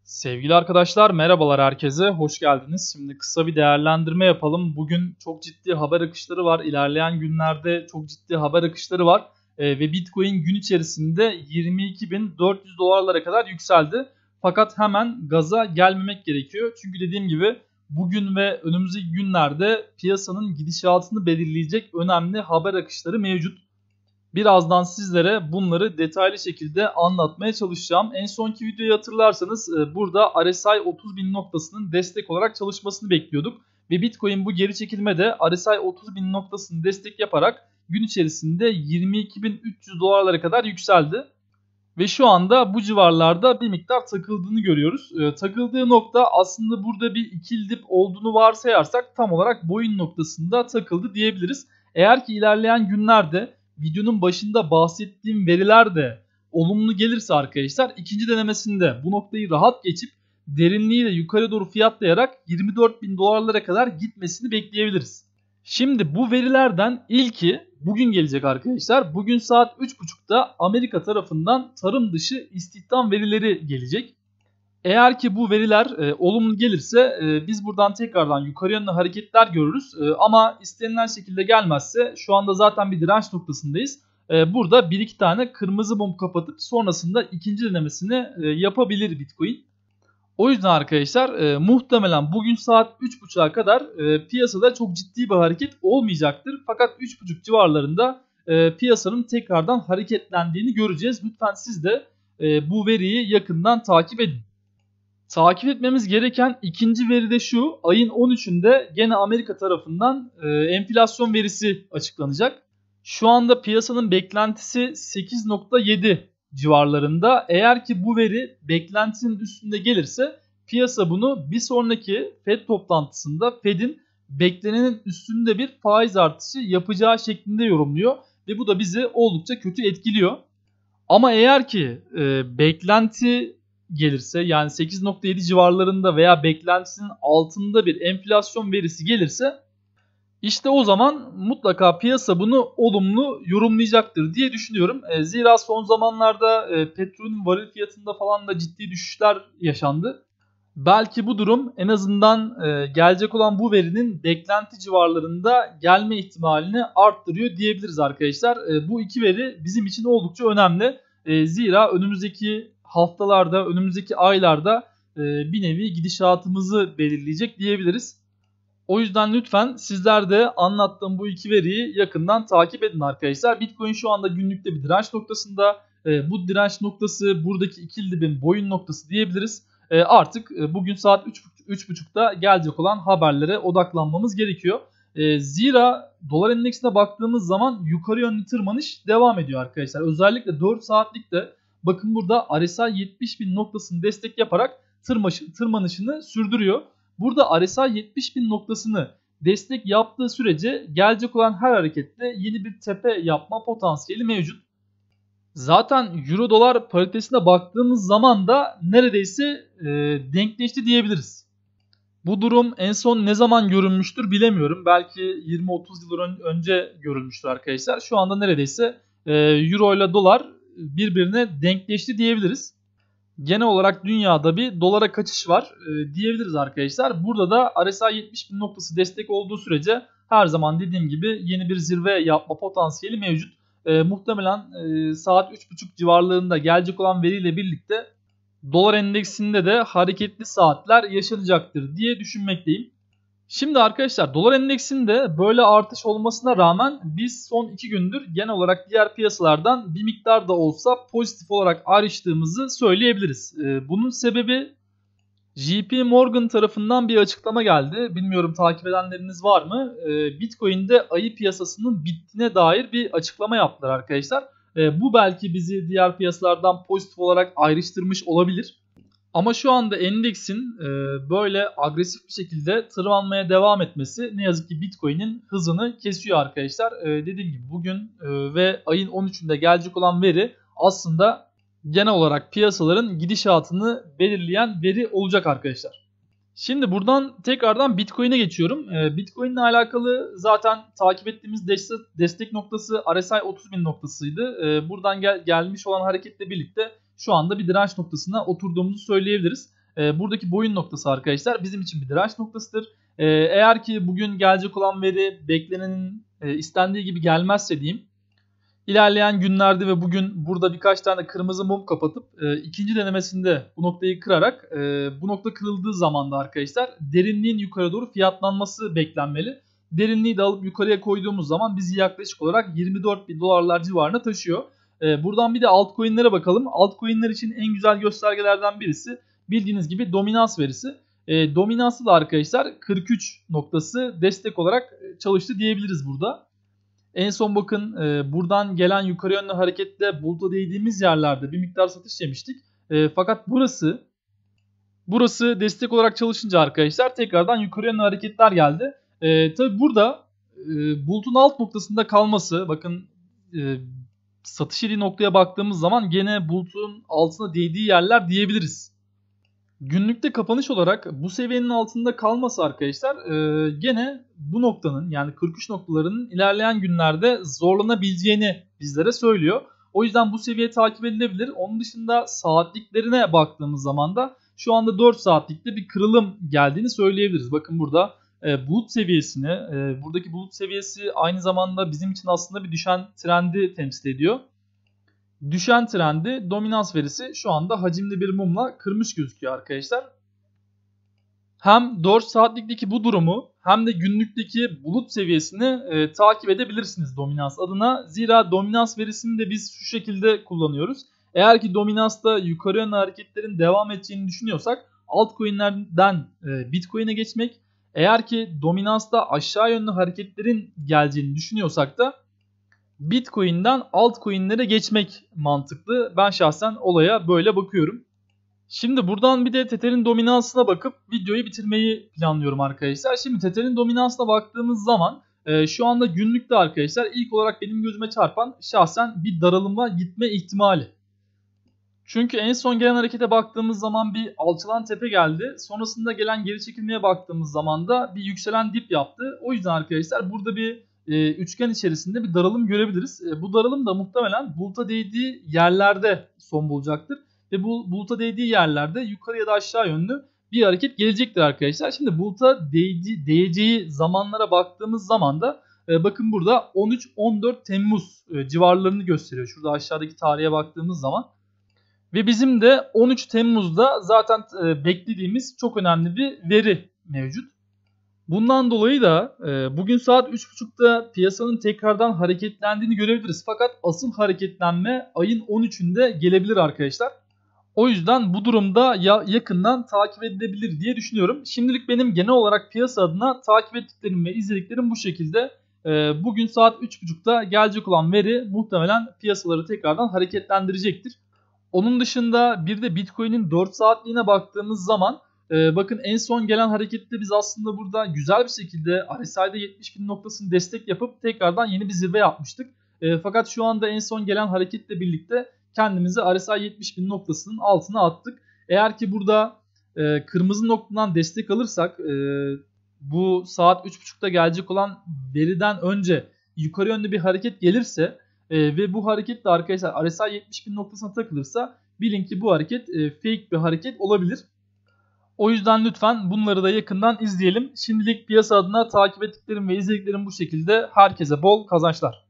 Sevgili arkadaşlar, merhabalar herkese, hoş geldiniz. Şimdi kısa bir değerlendirme yapalım. Bugün çok ciddi haber akışları var. İlerleyen günlerde çok ciddi haber akışları var. Ve Bitcoin gün içerisinde 22.400 dolarlara kadar yükseldi. Fakat hemen gaza gelmemek gerekiyor. Çünkü dediğim gibi bugün ve önümüzdeki günlerde piyasanın gidişatını belirleyecek önemli haber akışları mevcut. Birazdan sizlere bunları detaylı şekilde anlatmaya çalışacağım. En sonki videoyu hatırlarsanız burada RSI 30.000 noktasının destek olarak çalışmasını bekliyorduk. Ve Bitcoin bu geri çekilmede RSI 30.000 noktasını destek yaparak gün içerisinde 22.300 dolarlara kadar yükseldi. Ve şu anda bu civarlarda bir miktar takıldığını görüyoruz. Takıldığı nokta aslında burada bir ikili dip olduğunu varsayarsak tam olarak boyun noktasında takıldı diyebiliriz. Eğer ki ilerleyen günlerde videonun başında bahsettiğim veriler de olumlu gelirse arkadaşlar ikinci denemesinde bu noktayı rahat geçip derinliğiyle yukarı doğru fiyatlayarak 24.000 dolarlara kadar gitmesini bekleyebiliriz. Şimdi bu verilerden ilki bugün gelecek arkadaşlar. Bugün saat 3.30'da Amerika tarafından tarım dışı istihdam verileri gelecek. Eğer ki bu veriler olumlu gelirse biz buradan tekrardan yukarı yönlü hareketler görürüz. Ama istenilen şekilde gelmezse şu anda zaten bir direnç noktasındayız. Burada 1-2 tane kırmızı mum kapatıp sonrasında ikinci denemesini yapabilir Bitcoin. O yüzden arkadaşlar muhtemelen bugün saat 3.30'a kadar piyasada çok ciddi bir hareket olmayacaktır. Fakat 3.30 civarlarında piyasanın tekrardan hareketlendiğini göreceğiz. Lütfen siz de bu veriyi yakından takip edin. Takip etmemiz gereken ikinci veri de şu. Ayın 13'ünde gene Amerika tarafından enflasyon verisi açıklanacak. Şu anda piyasanın beklentisi 8.7 civarlarında. Eğer ki bu veri beklentinin üstünde gelirse piyasa bunu bir sonraki Fed toplantısında Fed'in beklenenin üstünde bir faiz artışı yapacağı şeklinde yorumluyor. Ve bu da bizi oldukça kötü etkiliyor. Ama eğer ki beklenti gelirse yani 8.7 civarlarında veya beklentisinin altında bir enflasyon verisi gelirse işte o zaman mutlaka piyasa bunu olumlu yorumlayacaktır diye düşünüyorum. Zira son zamanlarda petrolün varil fiyatında falan da ciddi düşüşler yaşandı. Belki bu durum en azından gelecek olan bu verinin beklenti civarlarında gelme ihtimalini arttırıyor diyebiliriz arkadaşlar. Bu iki veri bizim için oldukça önemli. Zira önümüzdeki haftalarda, önümüzdeki aylarda bir nevi gidişatımızı belirleyecek diyebiliriz. O yüzden lütfen sizler de anlattığım bu iki veriyi yakından takip edin arkadaşlar. Bitcoin şu anda günlükte bir direnç noktasında. Bu direnç noktası buradaki ikili dibin boyun noktası diyebiliriz. Artık bugün saat 3.30'da gelecek olan haberlere odaklanmamız gerekiyor. Zira dolar endeksine baktığımız zaman yukarı yönlü tırmanış devam ediyor arkadaşlar. Özellikle 4 saatlikte bakın burada RSI 70.000 noktasını destek yaparak tırmanışını sürdürüyor. Burada RSI 70.000 noktasını destek yaptığı sürece gelecek olan her harekette yeni bir tepe yapma potansiyeli mevcut. Zaten euro dolar paritesine baktığımız zaman da neredeyse denkleşti diyebiliriz. Bu durum en son ne zaman görülmüştür bilemiyorum. Belki 20-30 yıl önce görülmüştür arkadaşlar. Şu anda neredeyse euro ile dolar birbirine denkleşti diyebiliriz. Genel olarak dünyada bir dolara kaçış var diyebiliriz arkadaşlar. Burada da RSI 70.000 noktası destek olduğu sürece her zaman dediğim gibi yeni bir zirve yapma potansiyeli mevcut. Muhtemelen saat 3.30 civarlarında gelecek olan veriyle birlikte dolar endeksinde de hareketli saatler yaşanacaktır diye düşünmekteyim. Şimdi arkadaşlar dolar endeksinde böyle artış olmasına rağmen biz son 2 gündür genel olarak diğer piyasalardan bir miktar da olsa pozitif olarak ayrıştığımızı söyleyebiliriz. Bunun sebebi JP Morgan tarafından bir açıklama geldi. Bilmiyorum takip edenleriniz var mı? Bitcoin'de ayı piyasasının bittiğine dair bir açıklama yaptılar arkadaşlar. Bu belki bizi diğer piyasalardan pozitif olarak ayrıştırmış olabilir. Ama şu anda endeksin böyle agresif bir şekilde tırmanmaya devam etmesi ne yazık ki Bitcoin'in hızını kesiyor arkadaşlar. Dediğim gibi bugün ve ayın 13'ünde gelecek olan veri aslında genel olarak piyasaların gidişatını belirleyen veri olacak arkadaşlar. Şimdi buradan tekrardan Bitcoin'e geçiyorum. Bitcoin ile alakalı zaten takip ettiğimiz destek noktası RSI 30.000 noktasıydı. Buradan gelmiş olan hareketle birlikte şu anda bir direnç noktasına oturduğumuzu söyleyebiliriz. Buradaki boyun noktası arkadaşlar bizim için bir direnç noktasıdır. Eğer ki bugün gelecek olan veri beklenenin istendiği gibi gelmezse diyeyim, İlerleyen günlerde ve bugün burada birkaç tane kırmızı mum kapatıp ikinci denemesinde bu noktayı kırarak bu nokta kırıldığı zaman da arkadaşlar derinliğin yukarı doğru fiyatlanması beklenmeli. Derinliği de alıp yukarıya koyduğumuz zaman bizi yaklaşık olarak 24.000 dolarlar civarına taşıyor. Buradan bir de altcoin'lere bakalım. Altcoin'ler için en güzel göstergelerden birisi bildiğiniz gibi dominans verisi. Dominansı da arkadaşlar 43 noktası destek olarak çalıştı diyebiliriz burada. En son bakın buradan gelen yukarı yönlü harekette buluta değdiğimiz yerlerde bir miktar satış yemiştik. Fakat burası destek olarak çalışınca arkadaşlar tekrardan yukarı yönlü hareketler geldi. Tabi burada bulutun alt noktasında kalması, bakın satış yediği noktaya baktığımız zaman gene bulutun altına değdiği yerler diyebiliriz. Günlükte kapanış olarak bu seviyenin altında kalması arkadaşlar gene bu noktanın yani 43 noktalarının ilerleyen günlerde zorlanabileceğini bizlere söylüyor. O yüzden bu seviye takip edilebilir. Onun dışında saatliklerine baktığımız zaman da şu anda 4 saatlikte bir kırılım geldiğini söyleyebiliriz. Bakın burada bulut seviyesini, buradaki bulut seviyesi aynı zamanda bizim için aslında bir düşen trendi temsil ediyor. Düşen trendi dominans verisi şu anda hacimli bir mumla kırmış gözüküyor arkadaşlar. Hem 4 saatlikteki bu durumu hem de günlükteki bulut seviyesini takip edebilirsiniz dominans adına. Zira dominans verisini de biz şu şekilde kullanıyoruz. Eğer ki dominansta yukarı yönlü hareketlerin devam edeceğini düşünüyorsak altcoin'lerden Bitcoin'e geçmek. Eğer ki dominansta aşağı yönlü hareketlerin geleceğini düşünüyorsak da Bitcoin'den altcoin'lere geçmek mantıklı. Ben şahsen olaya böyle bakıyorum. Şimdi buradan bir de Tether'in dominansına bakıp videoyu bitirmeyi planlıyorum arkadaşlar. Şimdi Tether'in dominansına baktığımız zaman şu anda günlükte arkadaşlar ilk olarak benim gözüme çarpan şahsen bir daralıma gitme ihtimali. Çünkü en son gelen harekete baktığımız zaman bir alçalan tepe geldi. Sonrasında gelen geri çekilmeye baktığımız zaman da bir yükselen dip yaptı. O yüzden arkadaşlar burada bir üçgen içerisinde bir daralım görebiliriz. Bu daralım da muhtemelen buluta değdiği yerlerde son bulacaktır. Ve bu buluta değdiği yerlerde yukarı ya da aşağı yönlü bir hareket gelecektir arkadaşlar. Şimdi buluta değeceği zamanlara baktığımız zaman da bakın burada 13-14 Temmuz civarlarını gösteriyor. Şurada aşağıdaki tarihe baktığımız zaman. Ve bizim de 13 Temmuz'da zaten beklediğimiz çok önemli bir veri mevcut. Bundan dolayı da bugün saat 3.30'da piyasanın tekrardan hareketlendiğini görebiliriz. Fakat asıl hareketlenme ayın 13'ünde gelebilir arkadaşlar. O yüzden bu durumda yakından takip edilebilir diye düşünüyorum. Şimdilik benim genel olarak piyasa adına takip ettiklerim ve izlediklerim bu şekilde. Bugün saat 3.30'da gelecek olan veri muhtemelen piyasaları tekrardan hareketlendirecektir. Onun dışında bir de Bitcoin'in 4 saatliğine baktığımız zaman bakın en son gelen harekette biz aslında burada güzel bir şekilde RSI'de 70.000 noktasını destek yapıp tekrardan yeni bir zirve yapmıştık. Fakat şu anda en son gelen hareketle birlikte kendimizi RSI 70.000 noktasının altına attık. Eğer ki burada kırmızı noktadan destek alırsak bu saat 3.30'da gelecek olan veriden önce yukarı yönlü bir hareket gelirse ve bu hareket de arkadaşlar RSI 70.000 noktasına takılırsa bilin ki bu hareket fake bir hareket olabilir. O yüzden lütfen bunları da yakından izleyelim. Şimdilik piyasa adına takip ettiklerim ve izlediklerim bu şekilde. Herkese bol kazançlar.